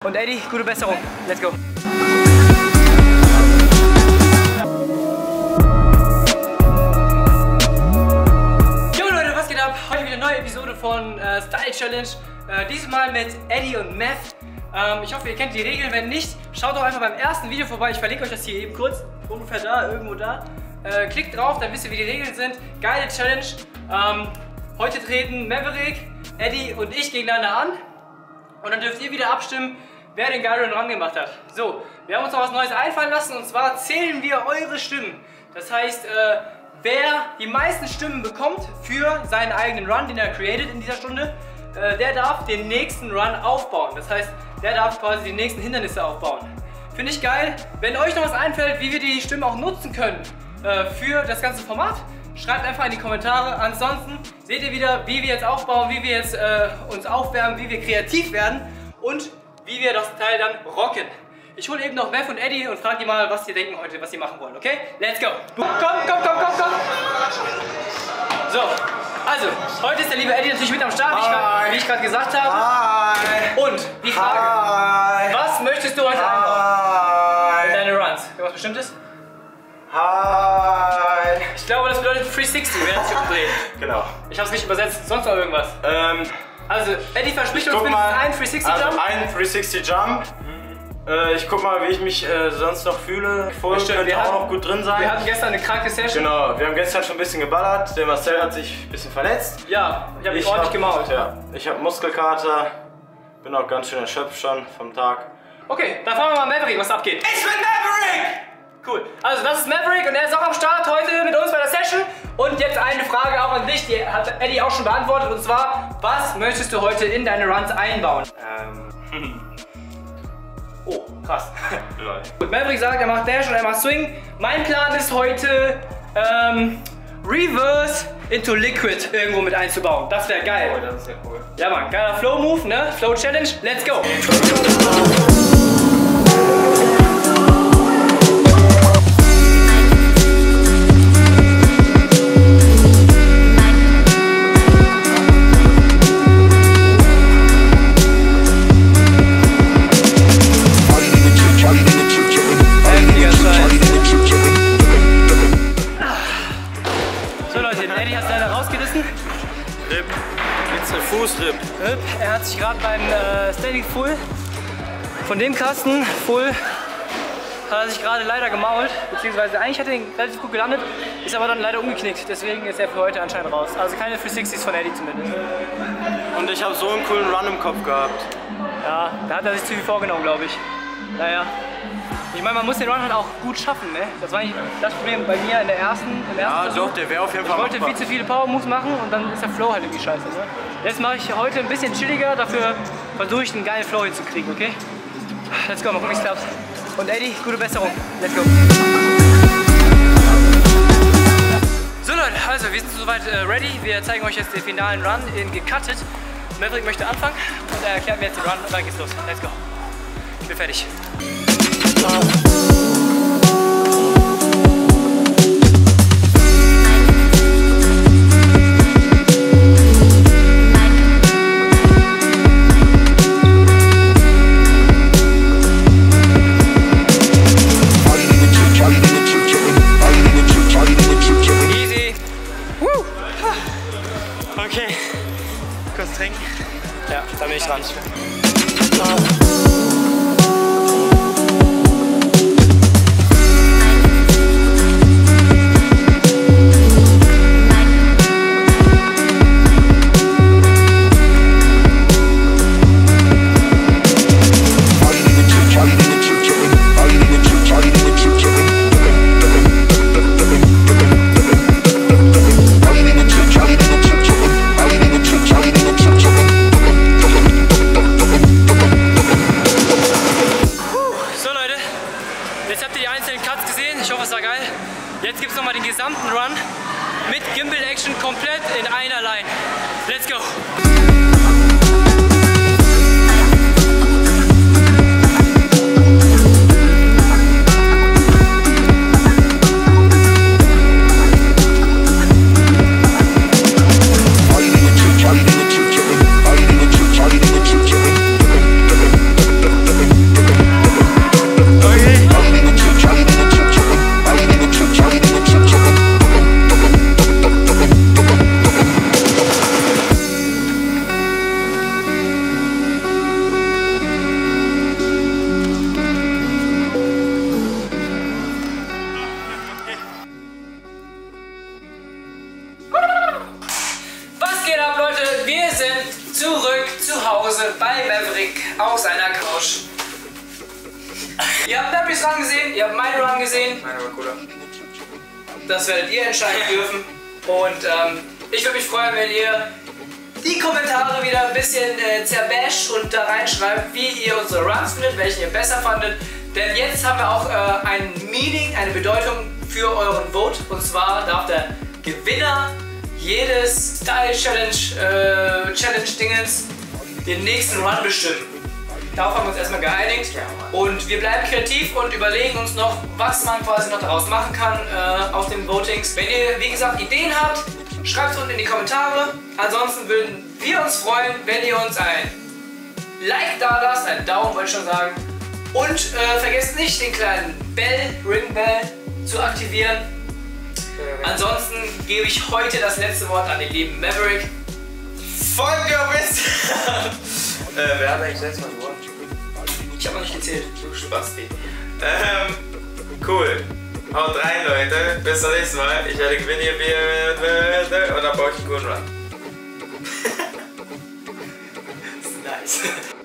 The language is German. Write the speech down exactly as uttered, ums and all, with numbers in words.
Und Eddie, gute Besserung. Let's go. Jo Leute, was geht ab? Heute wieder eine neue Episode von äh, Style Challenge. Äh, diesmal mit Eddie und Meth. Ähm, ich hoffe, ihr kennt die Regeln. Wenn nicht, schaut doch einfach beim ersten Video vorbei. Ich verlinke euch das hier eben kurz. Ungefähr da, irgendwo da. Äh, klickt drauf, dann wisst ihr, wie die Regeln sind. Geile Challenge. Ähm, heute treten Maverick, Eddie und ich gegeneinander an. Und dann dürft ihr wieder abstimmen, wer den geileren Run gemacht hat. So, wir haben uns noch was Neues einfallen lassen und zwar zählen wir eure Stimmen. Das heißt, äh, wer die meisten Stimmen bekommt für seinen eigenen Run, den er created in dieser Stunde, äh, der darf den nächsten Run aufbauen. Das heißt, der darf quasi die nächsten Hindernisse aufbauen. Finde ich geil. Wenn euch noch was einfällt, wie wir die Stimmen auch nutzen können äh, für das ganze Format, schreibt einfach in die Kommentare. Ansonsten seht ihr wieder, wie wir jetzt aufbauen, wie wir jetzt äh, uns aufwärmen, wie wir kreativ werden und wie wir das Teil dann rocken. Ich hole eben noch Meth und Eddie und frage die mal, was die denken heute, was sie machen wollen, okay? Let's go! Komm, komm, komm, komm, komm! So, also, heute ist der liebe Eddie natürlich mit am Start, wie ich, wie ich gerade gesagt habe. Hi. Und die Frage, Hi. was möchtest du heute einbauen in deine Runs? Irgendwas Bestimmtes? Hi. Ich glaube, das bedeutet dreihundertsechzig, wenn es sich umdreht. Genau. Ich habe es nicht übersetzt, sonst noch irgendwas. Ähm, Also, Eddie verspricht uns guck mindestens mal, einen dreihundertsechzig Jump. Also einen dreihundertsechzig Jump. Äh, ich guck mal, wie ich mich äh, sonst noch fühle. Vorher Stimmt, könnte wir auch hatten- noch gut drin sein. Wir hatten gestern eine kranke Session. Genau, wir haben gestern schon ein bisschen geballert. Der Marcel hat sich ein bisschen verletzt. Ja, ich habe mich Ich ordentlich hab- gemault. Ja, ich habe Muskelkater. Bin auch ganz schön erschöpft schon vom Tag. Okay, dann fragen wir mal Maverick, was abgeht. Ich bin Maverick! Cool. Also das ist Maverick und er ist auch am Start heute mit uns bei der Session. Und jetzt eine Frage auch an dich, die hat Eddie auch schon beantwortet. Und zwar, was möchtest du heute in deine Runs einbauen? Ähm, Oh, krass. Lol. Gut, Maverick sagt, er macht Dash und er macht Swing. Mein Plan ist heute, ähm, Reverse into Liquid irgendwo mit einzubauen. Das wäre geil. Oh, das ist ja cool. Ja Mann, geiler Flow-Move, ne? Flow-Challenge, let's go! So Leute, Eddie hat es leider rausgerissen. Rip. Jetzt ein Fußrip. Rip, er hat sich gerade beim äh, Standing Full von dem Kasten Full hat er sich gerade leider gemault, beziehungsweise eigentlich hat er ihn relativ gut gelandet, ist aber dann leider umgeknickt, deswegen ist er für heute anscheinend raus. Also keine dreihundertsechzigs von Eddie zumindest. Und ich habe so einen coolen Run im Kopf gehabt. Ja, da hat er sich zu viel vorgenommen, glaube ich. Naja. Ich meine, man muss den Run halt auch gut schaffen, ne? Das war eigentlich das Problem bei mir in der ersten, im ersten Ja, Versuch. doch, der wäre auf jeden Fall Ich wollte machbar. viel zu viele Power-Moves machen und dann ist der Flow halt irgendwie scheiße, ne? Jetzt mache ich heute ein bisschen chilliger, dafür versuche ich einen geilen Flow hinzukriegen, okay? Let's go, mal gucken, wie es klappt. Und Eddie, gute Besserung. Let's go. So Leute, also wir sind soweit äh, ready. Wir zeigen euch jetzt den finalen Run in gecuttet. Maverick möchte anfangen und er erklärt mir jetzt den Run und dann geht's los. Let's go. Ich bin fertig. Easy. Woo. Okay. Kurz trinken. Ja, da bin ich dran. Jetzt habt ihr die einzelnen Cuts gesehen, ich hoffe es war geil. Jetzt gibt es nochmal den gesamten Run mit Gimbal Action komplett in einer Line. Let's go! Rausch. Ihr habt Mavericks Run gesehen, ihr habt meine Run gesehen. Meine war cooler. Das werdet ihr entscheiden dürfen. Und ähm, ich würde mich freuen, wenn ihr die Kommentare wieder ein bisschen äh, zerbasht und da reinschreibt, wie ihr unsere Runs findet, welche ihr besser fandet. Denn jetzt haben wir auch äh, ein Meaning, eine Bedeutung für euren Vote. Und zwar darf der Gewinner jedes Style Challenge äh, Challenge Dingens den nächsten Run bestimmen. Darauf haben wir uns erstmal geeinigt. Und wir bleiben kreativ und überlegen uns noch, was man quasi noch daraus machen kann äh, auf den Votings. Wenn ihr, wie gesagt, Ideen habt, schreibt es unten in die Kommentare. Ansonsten würden wir uns freuen, wenn ihr uns ein Like da lasst, einen Daumen wollte ich schon sagen. Und äh, vergesst nicht, den kleinen Bell, Ring Bell zu aktivieren. Ansonsten gebe ich heute das letzte Wort an den lieben Maverick. Folgt auf Instagram! äh, wer hat eigentlich letztes Mal gewonnen? Ich habe noch nicht gezählt. Du Spasti. Ähm, cool. Haut rein, Leute. Bis zum nächsten Mal. Ich werde gewinnen hier und dann baue ich einen coolen Run. Das ist nice.